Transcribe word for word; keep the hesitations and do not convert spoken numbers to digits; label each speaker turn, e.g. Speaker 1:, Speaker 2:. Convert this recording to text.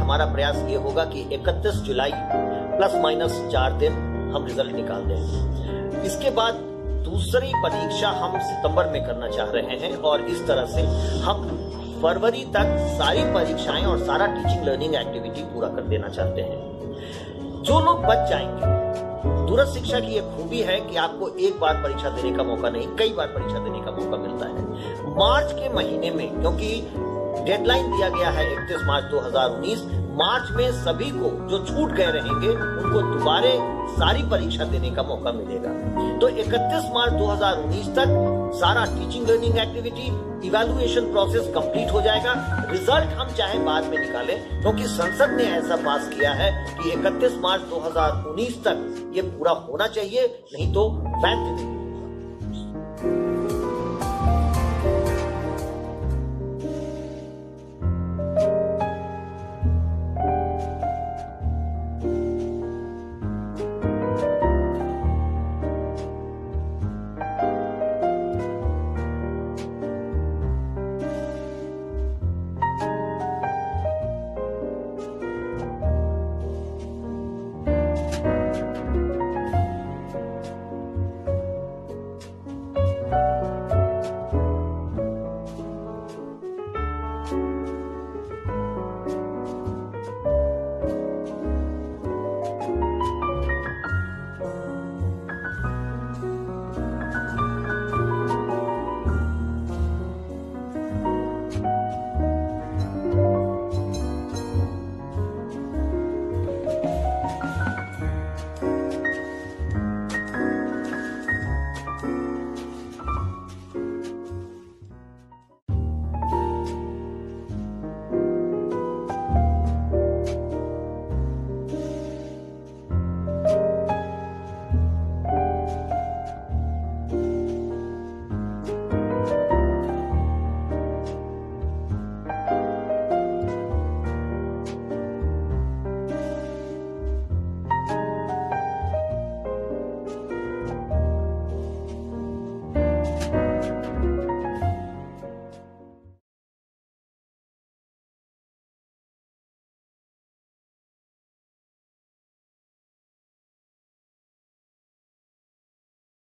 Speaker 1: हमारा प्रयास ये होगा कि इकतीस जुलाई प्लस माइनस चार दिन हम रिजल्ट निकाल दें। इसके बाद दूसरी परीक्षा हम सितंबर में करना चाह रहे हैं और इस तरह से हम फरवरी तक सारी परीक्षाएं और सारा टीचिंग लर्निंग एक्टिविटी पूरा कर देना चाहते हैं। जो लोग बच जाएंगे, दूरस्थ शिक्षा की एक खूबी है कि आपको एक बार परीक्षा देने का मौका नहीं, कई बार परीक्षा देने का मौका मिलता है। मार्च के महीने में, क्योंकि डेडलाइन दिया गया है इकतीस मार्च दो हज़ार उन्नीस, मार्च में सभी को जो छूट गए रहेंगे उनको दोबारा सारी परीक्षा देने का मौका मिलेगा। तो इकतीस मार्च दो हज़ार उन्नीस तक सारा teaching learning activity, evaluation process complete हो जाएगा। रिजल्ट हम चाहे बाद में निकालें, क्योंकि संसद ने ऐसा पास किया है कि इकतीस मार्च दो हज़ार उन्नीस तक ये पूरा होना चाहिए, नहीं तो वैध नहीं।